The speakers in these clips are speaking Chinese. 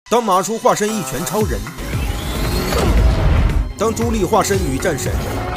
当马叔化身一拳超人，当朱莉化身女战神。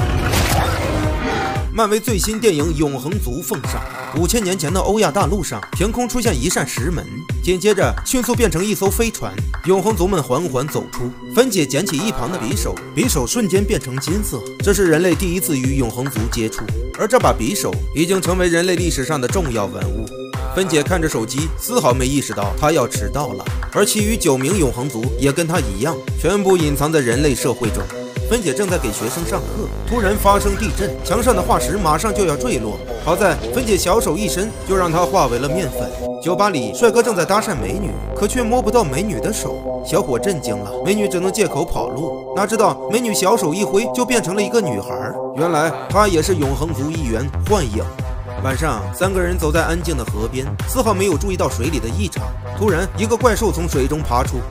漫威最新电影《永恒族》奉上。5000年前的欧亚大陆上，凭空出现一扇石门，紧接着迅速变成一艘飞船。永恒族们缓缓走出，芬姐捡起一旁的匕首，匕首瞬间变成金色。这是人类第一次与永恒族接触，而这把匕首已经成为人类历史上的重要文物。芬姐看着手机，丝毫没意识到她要迟到了，而其余9名永恒族也跟她一样，全部隐藏在人类社会中。芬姐正在给学生上课，突然发生地震，墙上的化石马上就要坠落。好在芬姐小手一伸，就让它化为了面粉。酒吧里，帅哥正在搭讪美女，可却摸不到美女的手。小伙震惊了，美女只能借口跑路。哪知道美女小手一挥，就变成了一个女孩。原来她也是永恒族一员幻影。晚上，3个人走在安静的河边，丝毫没有注意到水里的异常。突然，一个怪兽从水中爬出。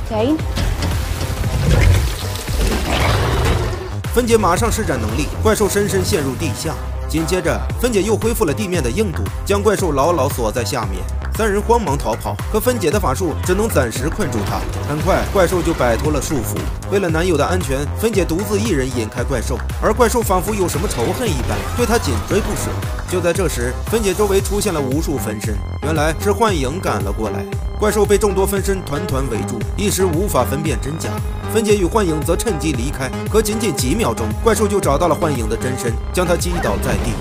芬姐马上施展能力，怪兽深深陷入地下。紧接着，芬姐又恢复了地面的硬度，将怪兽牢牢锁在下面。3人慌忙逃跑，可芬姐的法术只能暂时困住他。很快，怪兽就摆脱了束缚。为了男友的安全，芬姐独自一人引开怪兽，而怪兽仿佛有什么仇恨一般，对她紧追不舍。就在这时，芬姐周围出现了无数分身，原来是幻影赶了过来。怪兽被众多分身团团围住，一时无法分辨真假。芬姐与幻影则趁机离开，可仅仅几秒钟，怪兽就找到了幻影的真身，将他击倒在地。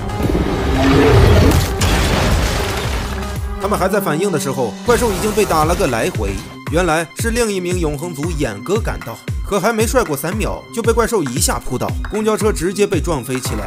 他们还在反应的时候，怪兽已经被打了个来回。原来是另一名永恒族眼哥赶到，可还没帅过3秒，就被怪兽一下扑倒，公交车直接被撞飞起来。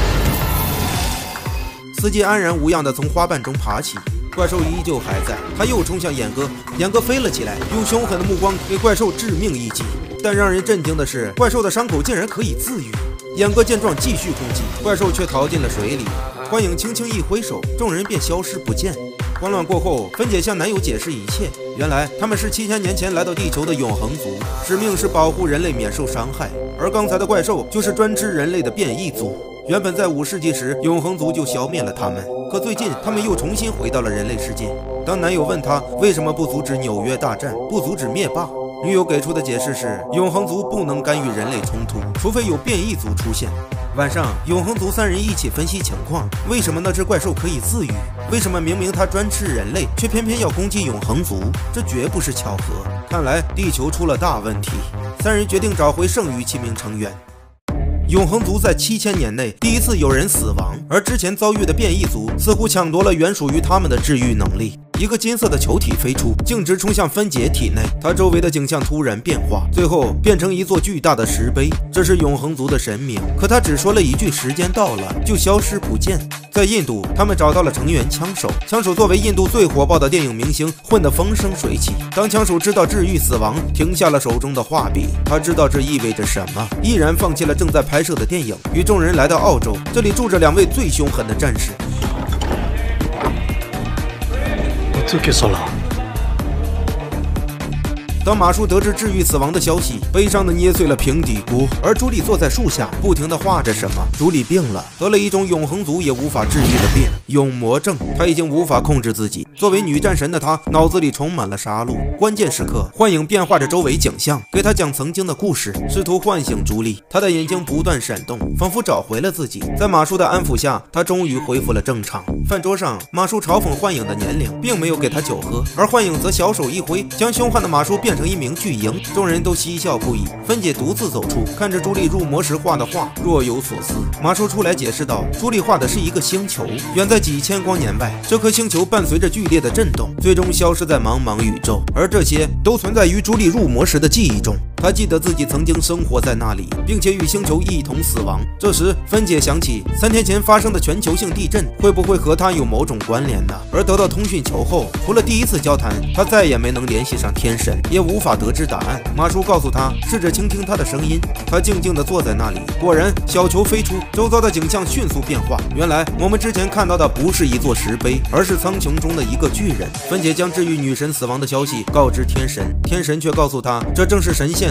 司机安然无恙地从花瓣中爬起，怪兽依旧还在，他又冲向眼哥，眼哥飞了起来，用凶狠的目光给怪兽致命一击。但让人震惊的是，怪兽的伤口竟然可以自愈。眼哥见状继续攻击，怪兽却逃进了水里。幻影轻轻一挥手，众人便消失不见。慌乱过后，芬姐向男友解释一切。原来他们是7000年前来到地球的永恒族，使命是保护人类免受伤害。而刚才的怪兽就是专吃人类的变异族。原本在5世纪时，永恒族就消灭了他们，可最近他们又重新回到了人类世界。当男友问他为什么不阻止纽约大战，不阻止灭霸，女友给出的解释是，永恒族不能干预人类冲突，除非有变异族出现。晚上，永恒族3人一起分析情况，为什么那只怪兽可以自愈？为什么明明它专吃人类，却偏偏要攻击永恒族？这绝不是巧合，看来地球出了大问题。3人决定找回剩余7名成员。永恒族在7000年内第一次有人死亡，而之前遭遇的变异族似乎抢夺了原属于他们的治愈能力。一个金色的球体飞出，径直冲向芬姐体内，它周围的景象突然变化，最后变成一座巨大的石碑。这是永恒族的神明，可他只说了一句时间到了，就消失不见。在印度，他们找到了成员枪手。枪手作为印度最火爆的电影明星，混得风生水起。当枪手知道治愈死亡，停下了手中的画笔，他知道这意味着什么，毅然放弃了正在拍摄的电影，与众人来到澳洲。这里住着2位最凶狠的战士。当马叔得知治愈死亡的消息，悲伤地捏碎了平底锅。而朱莉坐在树下，不停地画着什么。朱莉病了，得了一种永恒族也无法治愈的病——永魔症。她已经无法控制自己。作为女战神的她，脑子里充满了杀戮。关键时刻，幻影变化着周围景象，给她讲曾经的故事，试图唤醒朱莉。她的眼睛不断闪动，仿佛找回了自己。在马叔的安抚下，她终于恢复了正常。饭桌上，马叔嘲讽幻影的年龄，并没有给他酒喝，而幻影则小手一挥，将凶悍的马叔变成一名巨婴。众人都嬉笑不已。芬姐独自走出，看着朱莉入魔时画的画，若有所思。马叔出来解释道，朱莉画的是一个星球，远在几千光年外。这颗星球伴随着剧烈的震动，最终消失在茫茫宇宙，而这些都存在于朱莉入魔时的记忆中。他记得自己曾经生活在那里，并且与星球一同死亡。这时，芬姐想起3天前发生的全球性地震，会不会和他有某种关联呢？而得到通讯球后，除了第一次交谈，他再也没能联系上天神，也无法得知答案。马叔告诉他，试着倾听他的声音。他静静地坐在那里，果然，小球飞出，周遭的景象迅速变化。原来，我们之前看到的不是一座石碑，而是苍穹中的一个巨人。芬姐将治愈女神死亡的消息告知天神，天神却告诉他，这正是神仙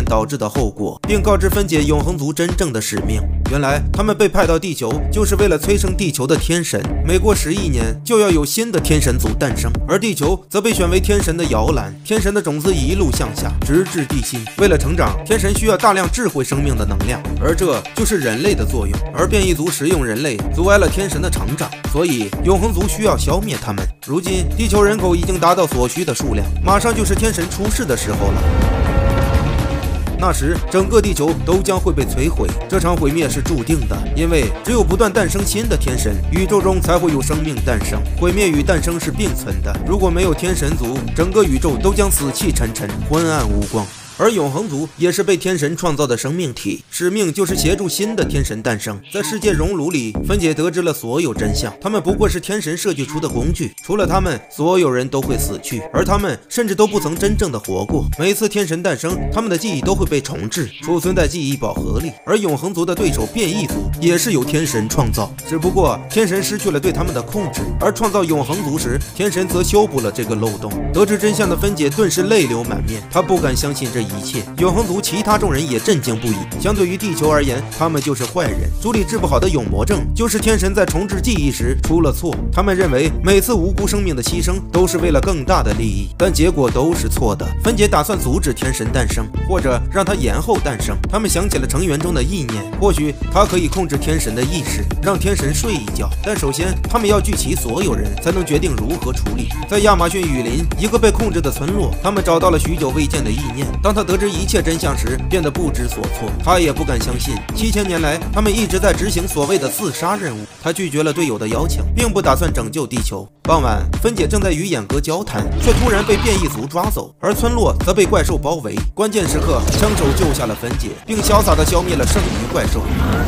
变导致的后果，并告知分解永恒族真正的使命。原来他们被派到地球，就是为了催生地球的天神。每过10亿年，就要有新的天神族诞生，而地球则被选为天神的摇篮。天神的种子一路向下，直至地心。为了成长，天神需要大量智慧生命的能量，而这就是人类的作用。而变异族食用人类，阻碍了天神的成长，所以永恒族需要消灭他们。如今，地球人口已经达到所需的数量，马上就是天神出世的时候了。那时，整个地球都将会被摧毁。这场毁灭是注定的，因为只有不断诞生新的天神，宇宙中才会有生命诞生。毁灭与诞生是并存的，如果没有天神族，整个宇宙都将死气沉沉，昏暗无光。而永恒族也是被天神创造的生命体，使命就是协助新的天神诞生。在世界熔炉里，分解得知了所有真相，他们不过是天神设计出的工具，除了他们，所有人都会死去，而他们甚至都不曾真正的活过。每次天神诞生，他们的记忆都会被重置，储存在记忆宝盒里。而永恒族的对手变异族也是由天神创造，只不过天神失去了对他们的控制，而创造永恒族时，天神则修补了这个漏洞。得知真相的分解顿时泪流满面，他不敢相信这一切。永恒族其他众人也震惊不已，相对于地球而言，他们就是坏人。族里治不好的永魔症，就是天神在重置记忆时出了错。他们认为每次无辜生命的牺牲都是为了更大的利益，但结果都是错的。分解打算阻止天神诞生，或者让他延后诞生。他们想起了成员中的意念，或许他可以控制天神的意识，让天神睡一觉。但首先，他们要聚齐所有人，才能决定如何处理。在亚马逊雨林，一个被控制的村落，他们找到了许久未见的意念。当他得知一切真相时，变得不知所措。他也不敢相信，7000年来，他们一直在执行所谓的自杀任务。他拒绝了队友的邀请，并不打算拯救地球。傍晚，分解正在与眼哥交谈，却突然被变异族抓走，而村落则被怪兽包围。关键时刻，枪手救下了分解，并潇洒地消灭了剩余怪兽。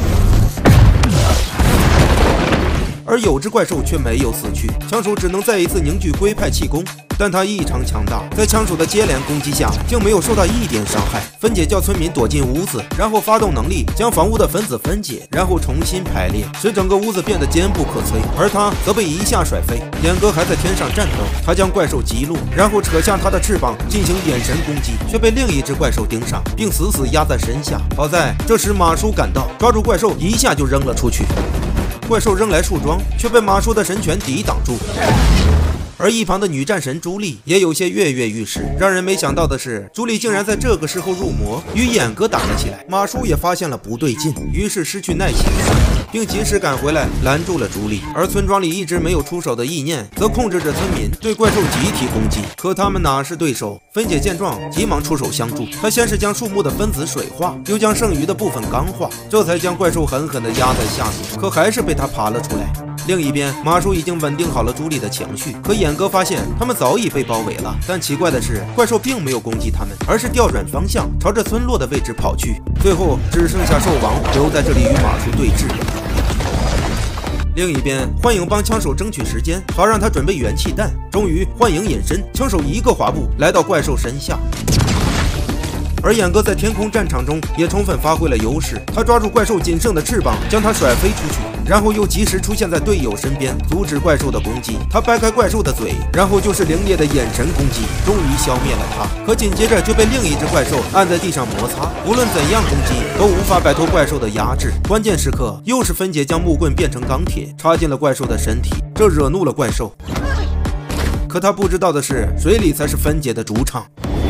而有只怪兽却没有死去，枪手只能再一次凝聚龟派气功，但他异常强大，在枪手的接连攻击下，竟没有受到一点伤害。分解叫村民躲进屋子，然后发动能力将房屋的分子分解，然后重新排列，使整个屋子变得坚不可摧。而他则被一下甩飞，眼哥还在天上战斗，他将怪兽击落，然后扯下他的翅膀进行眼神攻击，却被另一只怪兽盯上，并死死压在身下。好在这时马叔赶到，抓住怪兽一下就扔了出去。怪兽扔来树桩，却被马叔的神拳抵挡住。而一旁的女战神朱莉也有些跃跃欲试。让人没想到的是，朱莉竟然在这个时候入魔，与眼哥打了起来。马叔也发现了不对劲，于是失去耐心，并及时赶回来拦住了朱莉。而村庄里一直没有出手的意念，则控制着村民对怪兽集体攻击。可他们哪是对手？分解见状，急忙出手相助。他先是将树木的分子水化，又将剩余的部分钢化，这才将怪兽狠狠地压在下面。可还是被他爬了出来。另一边，马叔已经稳定好了朱莉的情绪，可眼哥发现他们早已被包围了。但奇怪的是，怪兽并没有攻击他们，而是调转方向，朝着村落的位置跑去。最后只剩下兽王留在这里与马叔对峙。另一边，幻影帮枪手争取时间，好让他准备元气弹。终于，幻影隐身，枪手一个滑步来到怪兽身下。而眼哥在天空战场中也充分发挥了优势，他抓住怪兽仅剩的翅膀，将它甩飞出去，然后又及时出现在队友身边，阻止怪兽的攻击。他掰开怪兽的嘴，然后就是凌冽的眼神攻击，终于消灭了他。可紧接着就被另一只怪兽按在地上摩擦，无论怎样攻击都无法摆脱怪兽的压制。关键时刻，又是分解将木棍变成钢铁，插进了怪兽的身体，这惹怒了怪兽。可他不知道的是，水里才是分解的主场。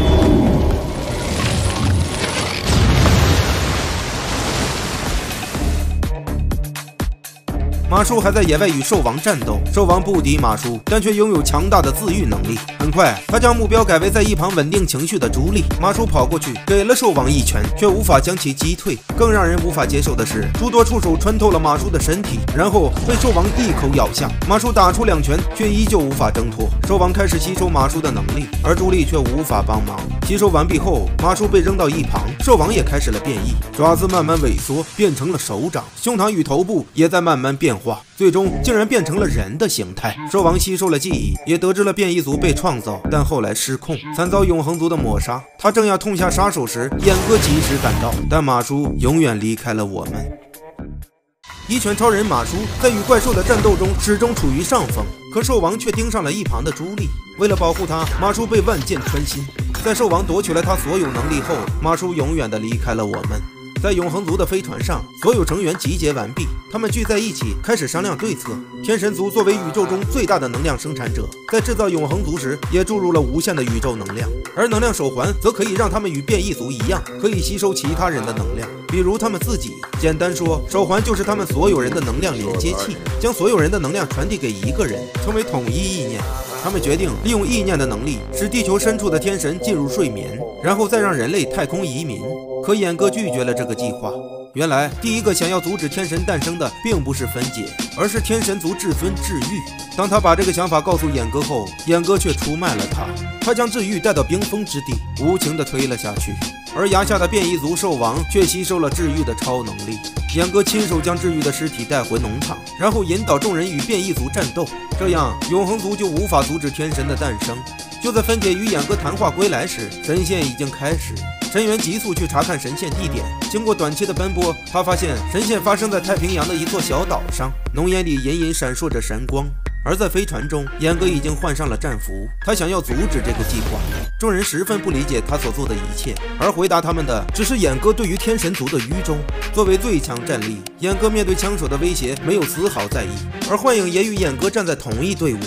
马叔还在野外与兽王战斗，兽王不敌马叔，但却拥有强大的自愈能力。很快，他将目标改为在一旁稳定情绪的朱莉。马叔跑过去给了兽王一拳，却无法将其击退。更让人无法接受的是，诸多触手穿透了马叔的身体，然后被兽王一口咬下。马叔打出2拳，却依旧无法挣脱。兽王开始吸收马叔的能力，而朱莉却无法帮忙。吸收完毕后，马叔被扔到一旁，兽王也开始了变异，爪子慢慢萎缩，变成了手掌，胸膛与头部也在慢慢变化，最终竟然变成了人的形态。兽王吸收了记忆，也得知了变异族被创造，但后来失控，惨遭永恒族的抹杀。他正要痛下杀手时，眼哥及时赶到，但马叔永远离开了我们。一拳超人马叔在与怪兽的战斗中始终处于上风，可兽王却盯上了一旁的朱莉。为了保护他，马叔被万箭穿心。 在兽王夺取了他所有能力后，马叔永远的离开了我们。在永恒族的飞船上，所有成员集结完毕，他们聚在一起，开始商量对策。天神族作为宇宙中最大的能量生产者，在制造永恒族时，也注入了无限的宇宙能量。而能量手环则可以让他们与变异族一样，可以吸收其他人的能量，比如他们自己。简单说，手环就是他们所有人的能量连接器，将所有人的能量传递给一个人，成为统一意念。他们决定利用意念的能力，使地球深处的天神进入睡眠，然后再让人类太空移民。可眼哥拒绝了这个计划。原来，第一个想要阻止天神诞生的，并不是分解，而是天神族至尊治愈。当他把这个想法告诉眼哥后，眼哥却出卖了他。他将治愈带到冰封之地，无情地推了下去。而崖下的变异族兽王却吸收了治愈的超能力。眼哥亲手将治愈的尸体带回农场，然后引导众人与变异族战斗，这样永恒族就无法阻止天神的诞生。就在分解与眼哥谈话归来时，神线已经开始。神员急速去查看神线地点，经过短期的奔波，他发现神线发生在太平洋的一座小岛上，浓烟里隐隐闪烁着神光。而在飞船中，眼哥已经换上了战服，他想要阻止这个计划。众人十分不理解他所做的一切，而回答他们的只是眼哥对于天神族的愚忠。作为最强战力，眼哥面对枪手的威胁没有丝毫在意，而幻影也与眼哥站在同一队伍。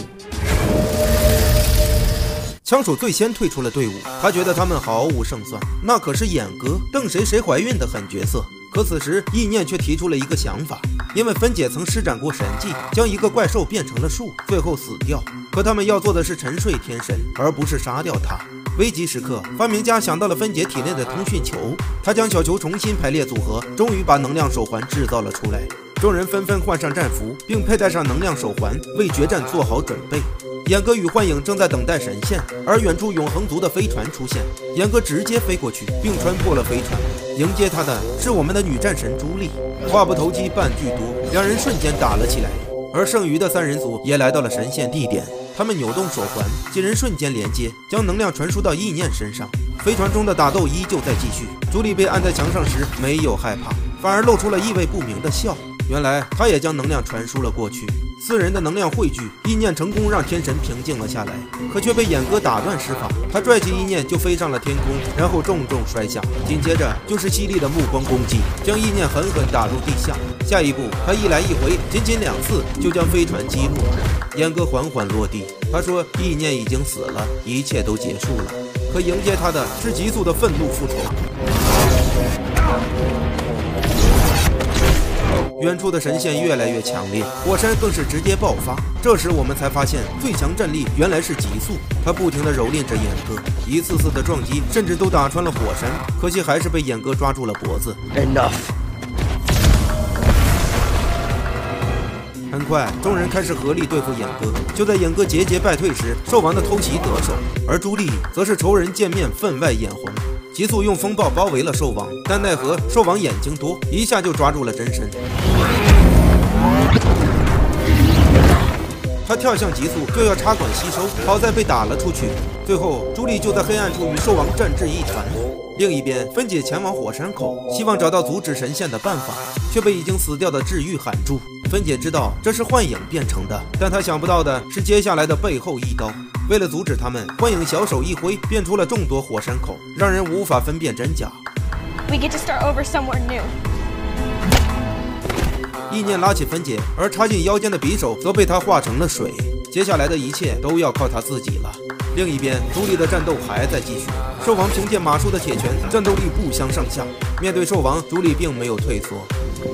枪手最先退出了队伍，他觉得他们毫无胜算，那可是眼哥瞪谁怀孕的狠角色。可此时意念却提出了一个想法，因为分解曾施展过神技，将一个怪兽变成了树，最后死掉。可他们要做的是沉睡天神，而不是杀掉他。危急时刻，发明家想到了分解体内的通讯球，他将小球重新排列组合，终于把能量手环制造了出来。众人纷纷换上战服，并佩戴上能量手环，为决战做好准备。眼哥与幻影正在等待神线，而远处永恒族的飞船出现，眼哥直接飞过去，并穿破了飞船。迎接他的是我们的女战神朱莉。话不投机半句多，两人瞬间打了起来。而剩余的三人组也来到了神线地点，他们扭动手环，几人瞬间连接，将能量传输到意念身上。飞船中的打斗依旧在继续。朱莉被按在墙上时没有害怕，反而露出了意味不明的笑。原来他也将能量传输了过去。四人的能量汇聚，意念成功让天神平静了下来，可却被眼哥打断施法。他拽起意念就飞上了天空，然后重重摔下，紧接着就是犀利的目光攻击，将意念狠狠打入地下。下一步他一来一回，仅2次就将飞船击落。眼哥缓缓落地，他说意念已经死了，一切都结束了。可迎接他的是急速的愤怒复仇。远处的神线越来越强烈，火山更是直接爆发。这时我们才发现，最强战力原来是极速。他不停地蹂躏着眼哥，一次次的撞击甚至都打穿了火山，可惜还是被眼哥抓住了脖子。Enough。很快，众人开始合力对付眼哥。就在眼哥节节败退时，兽王的偷袭得手，而朱莉则是仇人见面分外眼红。急速用风暴包围了兽王，但奈何兽王眼睛多，一下就抓住了真身。他跳向极速，就要插管吸收，好在被打了出去。最后，朱莉就在黑暗处与兽王战至一团。另一边，分解前往火山口，希望找到阻止神线的办法，却被已经死掉的治愈喊住。分解知道这是幻影变成的，但他想不到的是接下来的背后一刀。为了阻止他们，幻影小手一挥，变出了众多火山口，让人无法分辨真假。 We get to start over somewhere new. 意念拉起分解，而插进腰间的匕首则被他化成了水。接下来的一切都要靠他自己了。另一边，朱莉的战斗还在继续。兽王凭借马术的铁拳，战斗力不相上下。面对兽王，朱莉并没有退缩。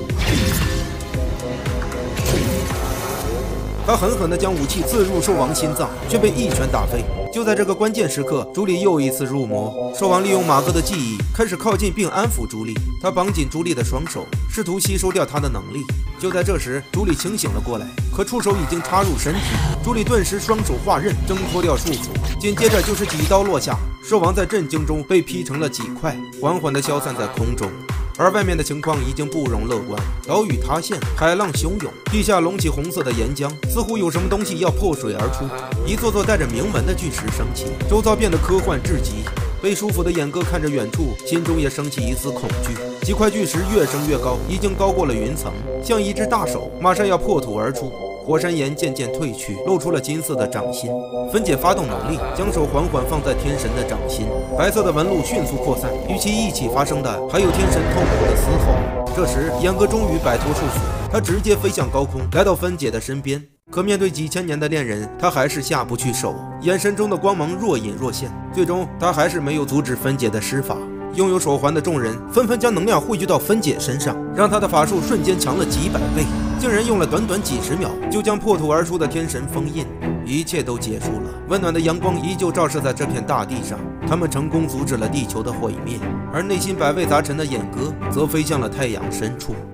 他狠狠地将武器刺入兽王心脏，却被一拳打飞。就在这个关键时刻，朱莉又一次入魔。兽王利用马哥的记忆，开始靠近并安抚朱莉。他绑紧朱莉的双手，试图吸收掉她的能力。就在这时，朱莉清醒了过来，可触手已经插入身体。朱莉顿时双手化刃，挣脱掉束缚，紧接着就是几刀落下。兽王在震惊中被劈成了几块，缓缓地消散在空中。而外面的情况已经不容乐观，岛屿塌陷，海浪汹涌，地下隆起红色的岩浆，似乎有什么东西要破水而出。一座座带着铭文的巨石升起，周遭变得科幻至极。被束缚的眼哥看着远处，心中也升起一丝恐惧。几块巨石越升越高，已经高过了云层，像一只大手，马上要破土而出。 火山岩渐渐褪去，露出了金色的掌心。芬姐发动能力，将手缓缓放在天神的掌心，白色的纹路迅速扩散。与其一起发生的，还有天神痛苦的嘶吼。这时，严哥终于摆脱束缚，他直接飞向高空，来到芬姐的身边。可面对几千年的恋人，他还是下不去手，眼神中的光芒若隐若现。最终，他还是没有阻止芬姐的施法。拥有手环的众人纷纷将能量汇聚到芬姐身上，让她的法术瞬间强了几百倍，竟然用了短短几十秒就将破土而出的天神封印。一切都结束了，温暖的阳光依旧照射在这片大地上，他们成功阻止了地球的毁灭，而内心百味杂陈的眼哥则飞向了太阳深处。